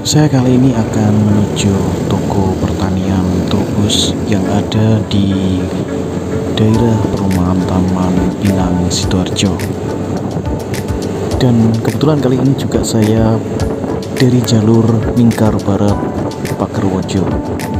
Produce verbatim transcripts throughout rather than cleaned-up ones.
Saya kali ini akan menuju toko pertanian Trubus yang ada di daerah perumahan Taman Pinang, Sidoarjo. Dan kebetulan kali ini juga saya dari jalur Mingkar Barat, Pagerwojo.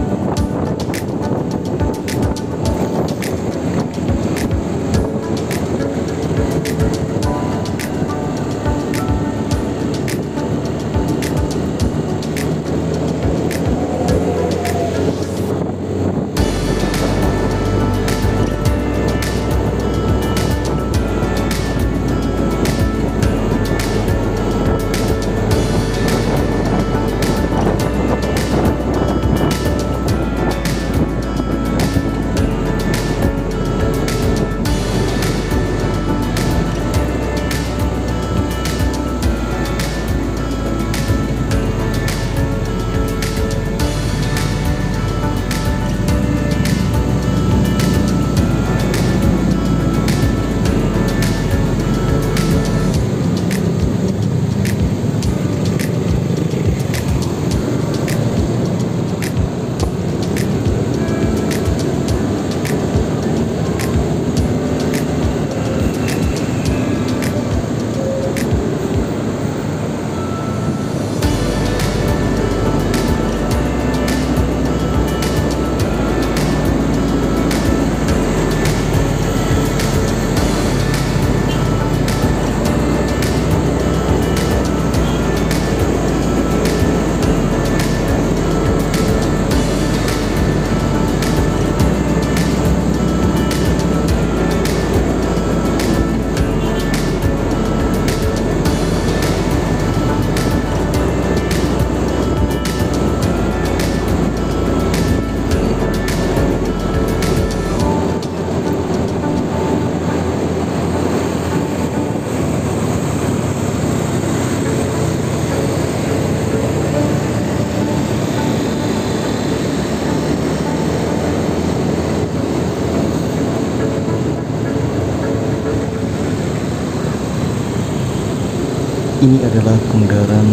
Ini adalah bundaran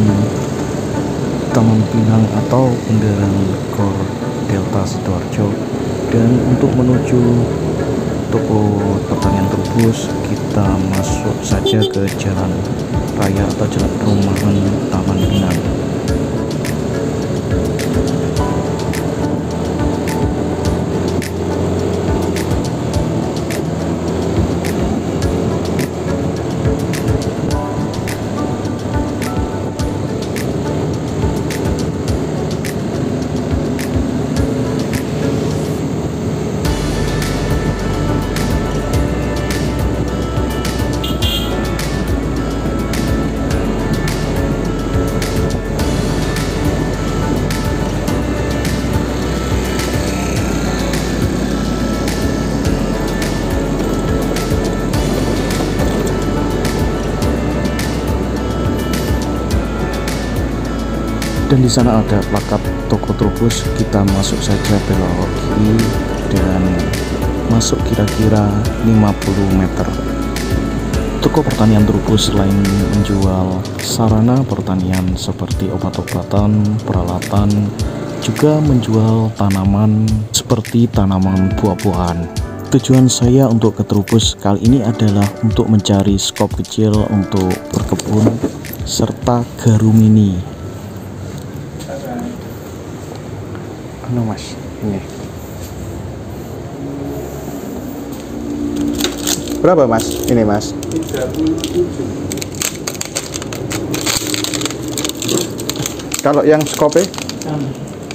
Taman Pinang atau bundaran Gor Delta Sidoarjo. Dan untuk menuju toko pertanian Trubus, kita masuk saja ke jalan raya atau jalan perumahan Taman Pinang. Dan di sana ada plakat toko Trubus. Kita masuk saja belok kiri dan masuk kira-kira lima puluh meter. Toko pertanian Trubus selain menjual sarana pertanian seperti obat-obatan, peralatan, juga menjual tanaman seperti tanaman buah-buahan. Tujuan saya untuk ke Trubus kali ini adalah untuk mencari skop kecil untuk berkebun serta garu mini. Ano mas, ini berapa mas? Ini mas tiga puluh tujuh. Kalau yang skope? Hmm.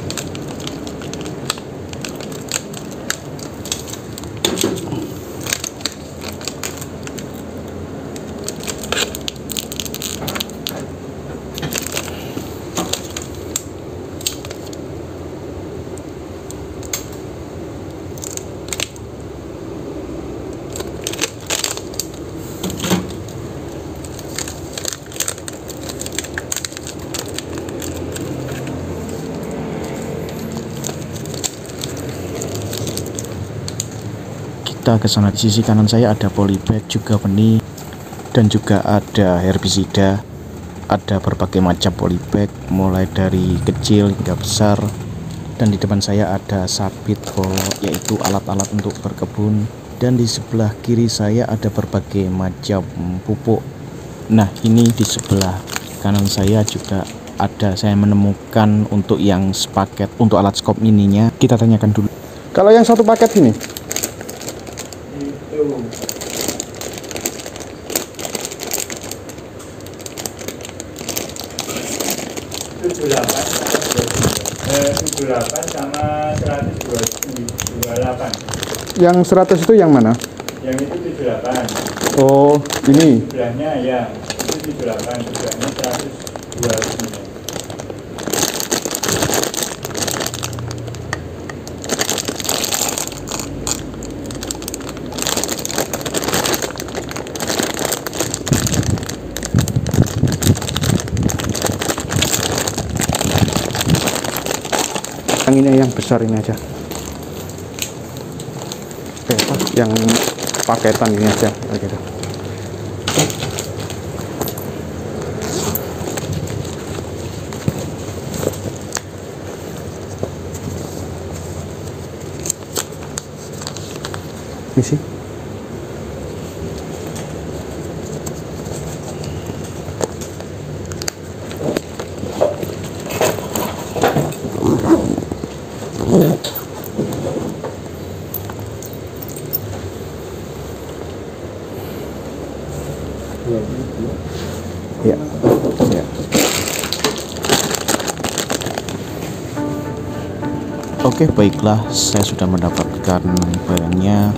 Kita ke sana. Di sisi kanan saya ada polybag, juga benih, dan juga ada herbisida. ada berbagai macam polybag mulai dari kecil hingga besar. Dan di depan saya ada sabit hollow, yaitu alat-alat untuk berkebun. Dan di sebelah kiri saya ada berbagai macam pupuk. Nah, ini di sebelah kanan saya juga ada, saya menemukan untuk yang sepaket untuk alat skop mininya. Kita tanyakan dulu. Kalau yang satu paket ini? Itu tujuh puluh delapan eh, tujuh puluh delapan sama seratus dua puluh delapan. Yang seratus itu yang mana? Yang itu tujuh puluh delapan. Oh, ini. Sebelahnya ya, itu tujuh puluh delapan, sebelahnya seratus dua puluh sembilan. Yang ini yang besar ini aja. Oke, apa? Yang paketan ini aja gitu. Misi. Ya, ya. Oke, baiklah, saya sudah mendapatkan bahannya.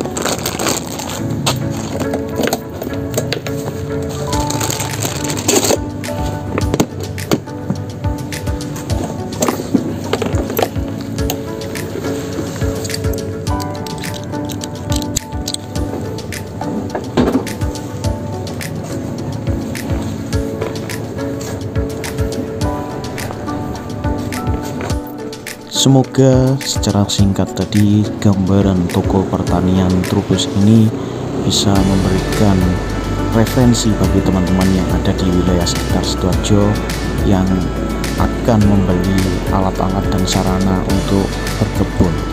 Semoga secara singkat tadi gambaran toko pertanian Trubus ini bisa memberikan referensi bagi teman-teman yang ada di wilayah sekitar Sidoarjo yang akan membeli alat-alat dan sarana untuk berkebun.